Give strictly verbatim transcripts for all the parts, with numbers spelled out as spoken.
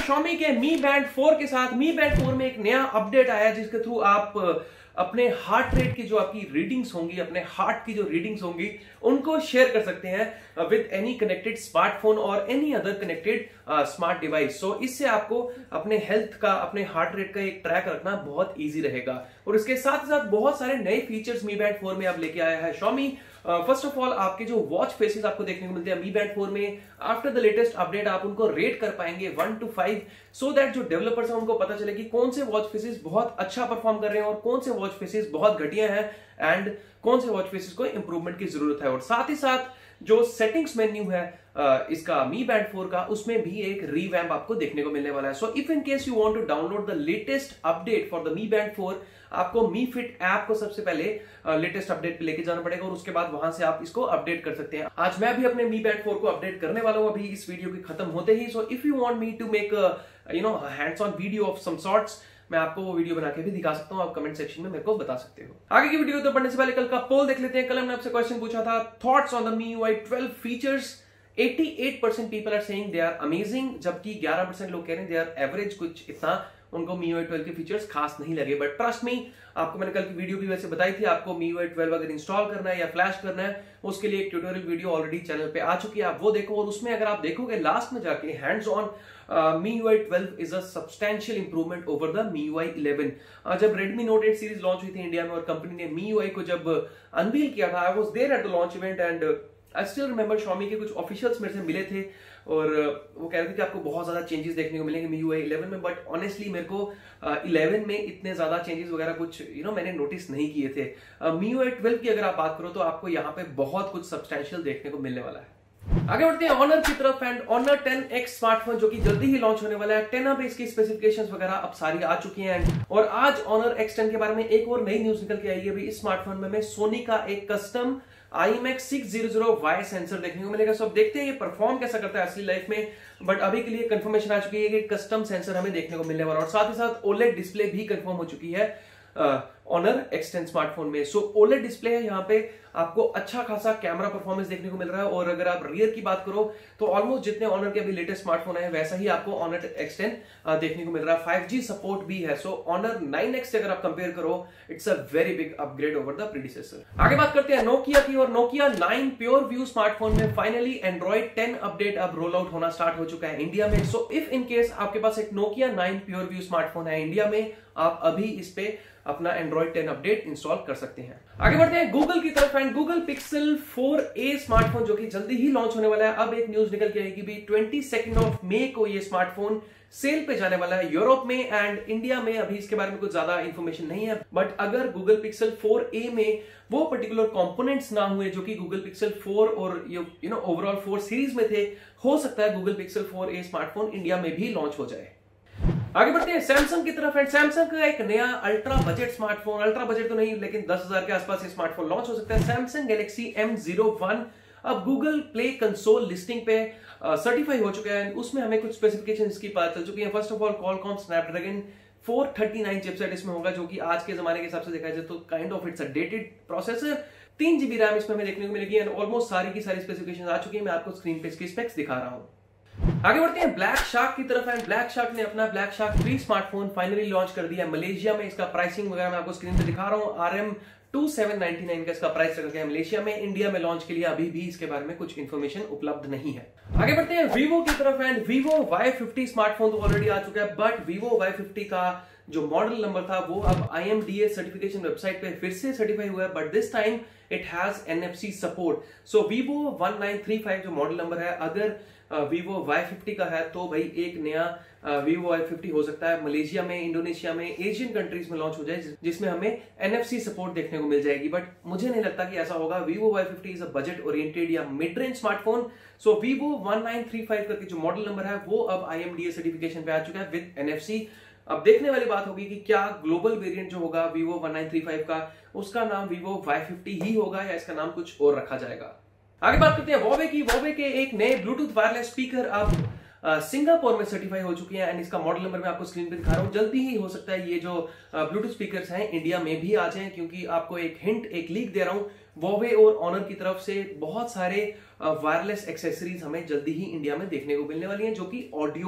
Xiaomi के Mi Band four के साथ Mi Band फोर में एक नया अपडेट आया है जिसके थ्रू आप अपने हार्ट रेट की जो आपकी रीडिंग्स होंगी, अपने हार्ट की जो रीडिंग्स होंगी, उनको शेयर कर सकते हैं विद एनी कनेक्टेड स्मार्टफोन और any other connected smart device. So इससे आपको अपने हेल्थ का, अपने हार्ट रेट का एक ट्रैक रखना बहुत इजी रहेगा। और इसके साथ ही साथ बहुत सारे नए फीचर्स Mi Band फोर में आप लेके आया है Xiaomi। फर्स्ट ऑफ ऑल आपके जो वॉच फेसेस आपको देखने को मिलते हैं Mi Band फोर में, आफ्टर द लेटेस्ट अपडेट आप उनको रेट कर पाएंगे one two five, so that जो डेवलपर्स हैं उनको पता चले कि कौन से वॉच फेसेस बहुत अच्छा परफॉर्म कर रहे हैं और कौन से वॉच फेसेस बहुत घटिया हैं एंड कौन से वॉच फेसेस को इंप्रूवमेंट की जरूरत है। और साथ ही साथ जो सेटिंग्स मेन्यू है इसका Mi Band फोर का, उसमें भी एक रीवैम्प आपको देखने को मिलने वाला है। So if in case you want to download the latest update for the Mi Band four, आपको Mi Fit ऐप को सबसे पहले लेटेस्ट अपडेट पे लेके जाना पड़ेगा और उसके बाद वहां से आप इसको अपडेट कर सकते हैं। आज मैं भी अपने Mi Band फोर को अपडेट करने वाला हूं अभी इस वीडियो के खत्म होते ही। So if you want me to make you know hands on video of some sorts, मैं आपको वो वीडियो बना के भी दिखा सकता हूं, आप कमेंट सेक्शन में मेरे को बता सकते हो। आगे की वीडियो तो पढ़ने से पहले कल का पोल देख लेते हैं। कल हमने आपसे क्वेश्चन पूछा था, thoughts on the M I U I twelve features. अठासी percent people are saying they are amazing, जबकि ग्यारह परसेंट लोग कह रहे हैं दे आर एवरेज, कुछ इतना उनको M I U I twelve के फीचर्स खास नहीं लगे। बट ट्रस्ट मी, आपको मैंने कल की वीडियो भी वैसे बताई थी, आपको M I U I twelve अगर इंस्टॉल करना है या फ्लैश करना है, उसके लिए एक ट्यूटोरियल वीडियो ऑलरेडी चैनल पे आ चुकी है, आप वो देखो। और उसमें अगर आप देखोगे लास्ट में जाके hands on M I U I twelve is a substantial improvement over the M I U I eleven. जब Redmi Note eight series launch हुई थी इंडिया में और कंपनी ने M I U I को जब अनवील किया था, I was there at the launch event and I still remember Xiaomi के कुछ ऑफिशियल्स मेरे से मिले थे और वो कह रहे थे कि आपको बहुत ज्यादा चेंजेस देखने को मिलेंगे M I U I eleven में। बट ऑनेस्टली मेरे को इलेवन में इतने ज्यादा चेंजेस वगैरह कुछ यू नो मैंने नोटिस नहीं किए थे। M I U I twelve की अगर आप बात करो तो आपको यहाँ पे बहुत कुछ सब्सटैंशियल देखने को मिलने वाला है। आगे बढ़ते हैं Honor की तरफ and Honor ten X smartphone जो कि जल्दी ही लॉन्च होने वाला है। टेन अब इसकी स्पेसिफिकेशंस वगैरह अब सारी आ चुकी हैं और आज Honor एक्स टेन के बारे में एक और नई न्यूज निकल के आई है। इस स्मार्टफोन में हमें सोनी का एक custom I M X six hundred Y sensor देखने को मिलेगा। सो अब देखते हैं ये परफॉर्म कैसा करता है असली लाइफ में, बट अभी के लिए कंफर्मेशन आ चुकी है कि कस्टम सेंसर हमें देखने को मिलने वाला और साथ ही साथ ओलेड डिस्प्ले भी कंफर्म हो चुकी है Honor एक्स टेन स्मार्टफोन में। सो ओलेड डिस्प्ले है, यहाँ पे आपको अच्छा खासा कैमरा परफॉर्मेंस देखने को मिल रहा है। और अगर आप रियर की बात करो तो ऑलमोस्ट जितने Honor के अभी लेटेस्ट स्मार्टफोन है वैसा ही आपको Honor एक्स टेन देखने को मिल रहा है। फाइव जी सपोर्ट भी है। सो Honor नाइन एक्स से अगर आप कंपेयर करो, it's a very big upgrade over the predecessor. आगे बात करते हैं नोकिया की और Nokia nine pure view smartphone में फाइनली एंड्रॉइड टेन अपडेट अब रोल आउट होना स्टार्ट हो चुका है इंडिया में। सो इफ इन केस आपके पास एक Nokia nine pure view smartphone है इंडिया में, आप अभी इस पे अपना एंड्रॉइड टेन अपडेट इंस्टॉल कर सकते हैं। आगे बढ़ते हैं गूगल की तरफ and Google Pixel four A smartphone जो कि जल्दी ही लॉन्च होने वाला है। अब एक न्यूज निकल के आएगी भी ट्वेंटी सेकेंड ऑफ मई को ये स्मार्टफोन सेल पे जाने वाला है यूरोप में एंड इंडिया में अभी इसके बारे में कुछ ज्यादा इंफॉर्मेशन नहीं है। बट अगर गूगल पिक्सल फोर ए में वो पर्टिकुलर कंपोनेंट्स ना हुए जो कि गूगल पिक्सल फोर और you know overall four series में थे, हो सकता है Google Pixel four A smartphone India में भी लॉन्च हो जाए। आगे बढ़ते हैं सैमसंग की तरफ एंड सैमसंग का एक नया ultra budget smartphone, ultra budget तो नहीं लेकिन दस हजार के आसपास ये स्मार्टफोन लॉन्च हो सकता है। Samsung Galaxy M zero one अब गूगल प्ले कंसोल लिस्टिंग पे सर्टिफाई हो चुका है। उसमें हमें कुछ स्पेसिफिकेशन इसकी पता चल चुकी है। First of all Qualcomm Snapdragon four thirty nine chipset इसमें होगा जो कि आज के जमाने के हिसाब से देखा जाए तो kind of it's a dated processor. तीन जीबी रैम इसमें हमें देखने को मिलेगी एंड ऑलमोस्ट सारी की सारी स्पेसिफिकेशन आ चुकी है। मैं आपको स्क्रीन पे इसकी स्पेक्स दिखा रहा हूँ। आगे बढ़ते हैं ब्लैक शार्क की तरफ एंड ब्लैक शार्क ने अपना Black Shark three smartphone finally launch कर दिया है मलेशिया में। इसका प्राइसिंग वगैरह मैं आपको स्क्रीन पे दिखा रहा हूँ। R M two seven ninety nine का इसका प्राइस रखा गया है मलेशिया में। इंडिया में लॉन्च के लिए अभी भी इसके बारे में कुछ इन्फॉर्मेशन उपलब्ध नहीं है। आगे बढ़ते हैं वीवो की तरफ and Vivo Y fifty smartphone तो ऑलरेडी आ चुका है, बट वीवो वाई फिफ्टी का जो मॉडल नंबर था वो अब I M D A certification website पे फिर से सर्टिफाई हुआ है, but this time it has N F C support. So Vivo one nine three five जो मॉडल नंबर है, अगर वीवो वाई फिफ्टी का है तो भाई एक नया वीवो वाई फिफ्टी हो सकता है मलेशिया में, इंडोनेशिया में, एशियन कंट्रीज में लॉन्च हो जाए जिसमें हमें एन एफ सी सपोर्ट देखने को मिल जाएगी। बट मुझे नहीं लगता कि ऐसा होगा। Vivo Y fifty is a budget oriented या mid range smartphone. So Vivo one nine three five करके जो मॉडल नंबर है वो अब I M D A certification पे आ चुका है विद एन एफ सी। अब देखने वाली बात होगी कि क्या ग्लोबल वेरिएंट जो होगा Vivo one nine three five का, उसका नाम वीवो वाई फिफ्टी ही होगा या इसका नाम कुछ और रखा जाएगा। आगे बात करते हैं वोवे की। वोवे के एक नए ब्लूटूथ वायरलेस स्पीकर अब सिंगापुर में सर्टिफाई हो चुके हैं एंड इसका मॉडल नंबर मैं आपको स्क्रीन पे दिखा रहा हूं। जल्दी ही हो सकता है ये जो ब्लूटूथ स्पीकर्स हैं इंडिया में भी आ जाएं, क्योंकि आपको एक हिंट, एक लीक दे रहा हूं। वोवे और ऑनर की तरफ से बहुत सारे वायरलेस एक्सेसरीज हमें जल्दी ही इंडिया में देखने को मिलने वाली हैं जो कि ऑडियो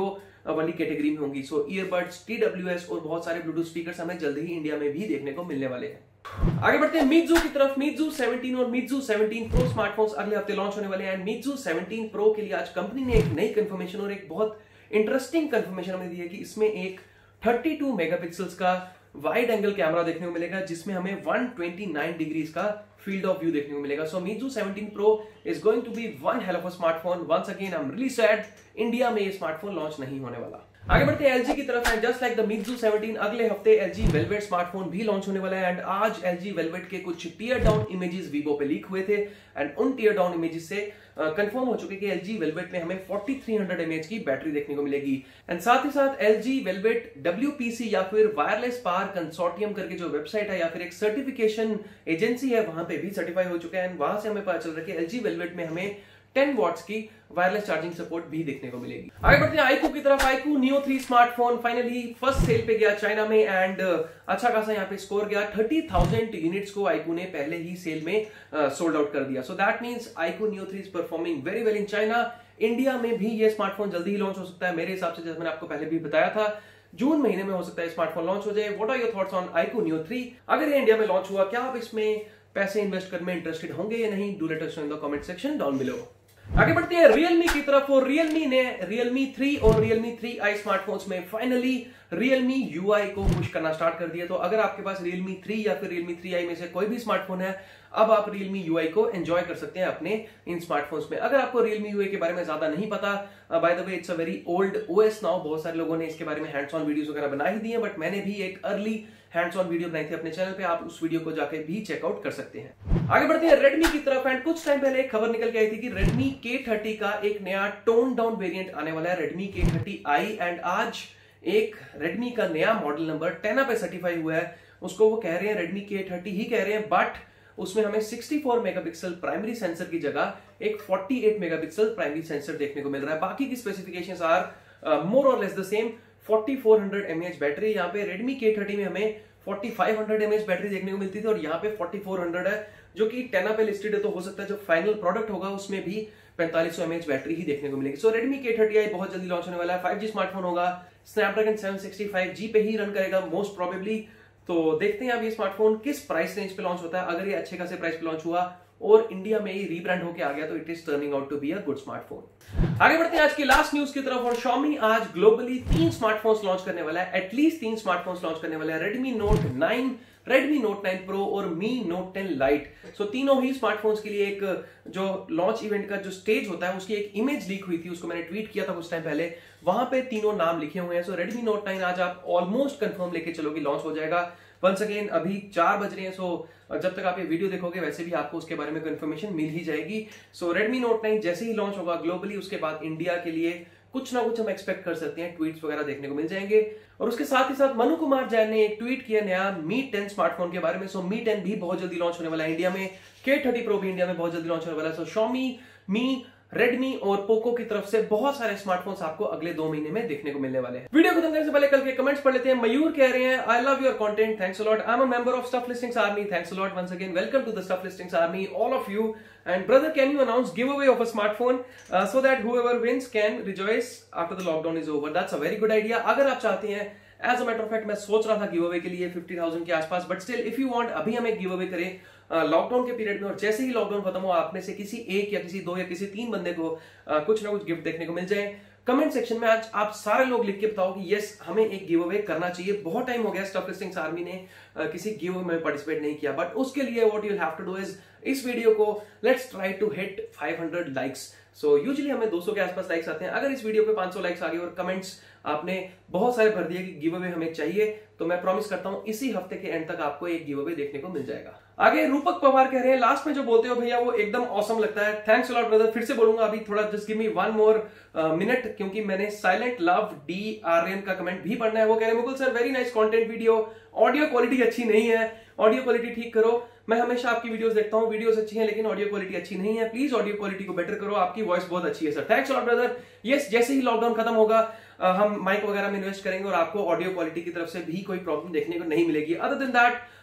वाली कैटेगरी में होंगी। So earbuds, T W S और बहुत सारे ब्लूटूथ स्पीकर्स हमें जल्दी ही इंडिया में भी देखने को मिलने वाले हैं। आगे बढ़ते हैं मीजू की तरफ। मीजू सेवनटीन और मीजू सेवनटीन प्रो स्मार्टफोन्स अगले हफ्ते लॉन्च होने वाले हैं। मीजू सेवनटीन प्रो के लिए आज कंपनी ने एक नई कंफर्मेशन और एक बहुत इंटरेस्टिंग कंफर्मेशन हमें दी है कि इसमें एक थर्टी टू मेगापिक्सल्स का वाइड एंगल कैमरा देखने को मिलेगा, जिसमें हमें वन ट्वेंटी नाइन डिग्रीज का फील्ड ऑफ व्यू देखने को मिलेगा। So Meizu seventeen pro is going to be one hell of a smartphone. Once again I am really sad India में ये स्मार्टफोन लॉन्च नहीं होने वाला। आगे बढ़ते हैं एलजी की तरफ। And just like the Meizu seventeen अगले हफ्ते एलजी वेलवेट स्मार्टफोन भी लॉन्च होने वाला है। एंड आज एलजी वेलवेट के कुछ टीयर डाउन इमेजेस वीवो पे लीक हुए थे एंड उन टीयर डाउन इमेजेस से कंफर्म uh, हो चुके कि एलजी वेलवेट में हमें फोर्टी थ्री हंड्रेड एमएएच की बैटरी देखने को मिलेगी। एंड साथ ही साथ एलजी वेलवेट डब्ल्यूपीसी या फिर वायरलेस पावर कंसोर्टियम करके जो वेबसाइट है या फिर एक सर्टिफिकेशन एजेंसी है, वहां पे भी सर्टिफाई हो चुका है। एंड वहां से हमें पता चल रहा है कि एलजी वेलवेट में हमें टेन वॉट्स की वायरलेस चार्जिंग सपोर्ट भी देखने को मिलेगी। आगे बढ़ते हैं आईकू की तरफ। IQOO Neo three smartphone finally first sale पे गया चाइना में एंड अच्छा खासा यहाँ पे स्कोर गया। थर्टी थाउजेंड यूनिट्स को आईकू ने पहले ही सेल में सोल्ड आउट कर दिया। So that means iQOO Neo three is performing very well in China. India में भी ये स्मार्टफोन जल्दी ही लॉन्च हो सकता है मेरे हिसाब से, जैसे मैंने आपको पहले भी बताया था जून महीने में हो सकता है स्मार्टफोन लॉन्च हो जाए। What are your thoughts on iQOO Neo three? अगर ये इंडिया में लॉन्च हुआ, क्या आप इसमें पैसे इन्वेस्ट करने में इंटरेस्टेड होंगे या नहीं? Do let us know in the comment section down below. आगे बढ़ते हैं Realme की तरफ। और Realme ने Realme थ्री और Realme थ्री आई स्मार्टफोन्स में फाइनली Realme यू आई को पुश करना स्टार्ट कर दिया। तो अगर आपके पास Realme थ्री या फिर Realme थ्री आई में से कोई भी स्मार्टफोन है, अब आप Realme यू आई को एंजॉय कर सकते हैं अपने इन स्मार्टफोन्स में। अगर आपको Realme यू आई के बारे में ज्यादा नहीं पता, by the way it's a very old OS now. बहुत सारे लोगों ने इसके बारे में हैंड्स ऑन वीडियोस वगैरह बना ही दी है, बट मैंने भी एक अर्ली हैंड्स ऑन वीडियो बनाई थी अपने चैनल पे, आप उस वीडियो को जाके भी चेकआउट कर सकते हैं। आगे बढ़ते हैं Redmi की तरफ। एंड कुछ टाइम पहले एक खबर निकल के आई थी कि Redmi के थर्टी का एक नया टोन डाउन वेरिएंट आने वाला है, Redmi के थर्टी आई। एंड आज एक Redmi का नया मॉडल नंबर टेन पे सर्टिफाई हुआ है। उसको वो कह रहे हैं Redmi के थर्टी ही कह रहे हैं, बट उसमें हमें sixty four megapixel primary sensor की जगह एक forty eight megapixel primary sensor देखने को मिल रहा है। बाकी की स्पेसिफिकेशंस आर मोर और less the same. Forty four hundred mAh battery, यहाँ पे Redmi के थर्टी में हमें forty five hundred mAh battery देखने को मिलती थी और यहाँ पे फोर्टी फोर हंड्रेड है, जो कि टेन पे लिस्टेड है। तो हो सकता है जो फाइनल प्रोडक्ट होगा उसमें भी पैंतालीस सौ एमएएच बैटरी ही देखने को मिलेगी। सो Redmi के थर्टी आई बहुत जल्दी लॉन्च होने वाला है। फाइव जी स्मार्टफोन होगा, Snapdragon seven sixty five G पे ही रन करेगा मोस्ट प्रोबेबली। तो देखते हैं अब ये स्मार्टफोन किस प्राइस रेंज पे लॉन्च होता है। अगर ये अच्छे खासे प्राइस पे लॉन्च हुआ और इंडिया में ये रीब्रांड होकर आ गया तो it is turning out to be a good smartphone. आगे बढ़ते हैं आज की लास्ट न्यूज की तरफ। और Xiaomi आज ग्लोबली तीन स्मार्टफोन्स लॉन्च करने वाला है, एटलीस्ट तीन स्मार्टफोन्स लॉन्च करने वाला है। Redmi Note nine, Redmi Note nine Pro और Mi Note टेन Lite। सो तीनों ही स्मार्टफोन्स के लिए एक जो लॉन्च इवेंट का जो स्टेज होता है उसकी एक इमेज लीक हुई थी, उसको मैंने ट्वीट किया था कुछ टाइम पहले। वहां पे तीनों नाम लिखे हुए हैं। सो Redmi Note नाइन आज आप ऑलमोस्ट कंफर्म लेके चलोगे लॉन्च हो जाएगा। वंस अगेन अभी चार बज रहे हैं, सो जब तक आप ये वीडियो देखोगे वैसे भी आपको उसके बारे में इन्फॉर्मेशन मिल ही जाएगी। सो Redmi Note नाइन जैसे ही लॉन्च होगा ग्लोबली, उसके बाद इंडिया के लिए कुछ ना कुछ हम एक्सपेक्ट कर सकते हैं, ट्वीट्स वगैरह देखने को मिल जाएंगे। और उसके साथ ही साथ मनु कुमार जैन ने एक ट्वीट किया नया Mi टेन स्मार्टफोन के बारे में। सो Mi टेन भी बहुत जल्दी लॉन्च होने वाला है इंडिया में। के थर्टी Pro भी इंडिया में बहुत जल्दी लॉन्च होने वाला है। सो Xiaomi, Mi, Redmi और पोको की तरफ से बहुत सारे स्मार्टफोन्स आपको अगले दो महीने में देखने को मिलने वाले हैं। वीडियो खत्म करने से पहले कल के कमेंट्स पढ़ लेते हैं। मयूर कह रहे हैं I love your content, thanks a lot. I am a member of Stuff Listings Army, thanks a lot once again. Welcome to the Stuff Listings Army all of you. And brother, can you announce giveaway of a smartphone so that whoever wins can rejoice after the lockdown is over? That's a very good idea। अगर आप चाहते हैं, as a matter of fact मैं सोच रहा था give away के लिए फिफ्टी थाउजेंड के आसपास, but still if you want अभी हम एक गिव अवे करें लॉकडाउन के पीरियड में, और जैसे ही लॉकडाउन खत्म हो आप में से किसी एक या किसी दो या किसी तीन बंदे को uh, कुछ ना कुछ गिफ्ट देखने को मिल जाए। कमेंट सेक्शन में आज आप सारे लोग लिख के बताओ कि यस हमें एक गिव अवे करना चाहिए। बहुत टाइम हो गया स्टफ लिस्टिंग्स आर्मी ने uh, किसी गिव अवे में पार्टिसिपेट नहीं किया, बट उसके लिए what you have to do is इस वीडियो को let's try to hit five hundred likes. So usually हमें दो सौ के आसपास लाइक्स आते हैं। अगर इस वीडियो पे पांच सौ लाइक्स आ गए और कमेंट्स आपने बहुत सारे भर दिए कि गिव अवे हमें चाहिए, तो मैं प्रॉमिस करता हूं इसी हफ्ते के एंड तक आपको एक गिव अवे देखने को मिल जाएगा। आगे रूपक पवार कह रहे हैं लास्ट में जो बोलते हो भैया वो एकदम ऑसम लगता है। Thanks a lot brother. फिर से बोलूंगा अभी थोड़ा, just give me one more minute, क्योंकि मैंने साइलेंट लव डी आर्यन का कमेंट भी पढ़ना है। वो कह रहे हैं Mukul sir very nice content video, audio quality अच्छी नहीं है, ऑडियो क्वालिटी ठीक करो। मैं हमेशा आपकी वीडियोस देखता हूं, वीडियोस अच्छी हैं लेकिन ऑडियो क्वालिटी अच्छी नहीं है, प्लीज ऑडियो क्वालिटी को बेटर करो, आपकी वॉइस बहुत अच्छी है sir. Thanks a lot brother. Yes, जैसे ही लॉकडाउन खत्म होगा हम माइक वगैरह में इन्वेस्ट करेंगे और आपको ऑडियो क्वालिटी की तरफ से भी कोई प्रॉब्लम देखने को नहीं मिलेगी। अदर देन दैट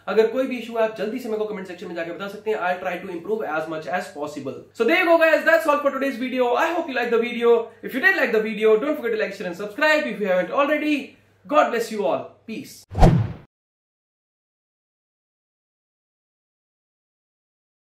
अगर कोई भी इशू है आप जल्दी से मेरे को कमेंट सेक्शन में जाकर बता सकते हैं. I try to improve as much as possible. So there you go guys, that's all for today's video. I hope you like the video. If you did like the video, don't forget to like, share and subscribe if you haven't already. God bless you all. Peace.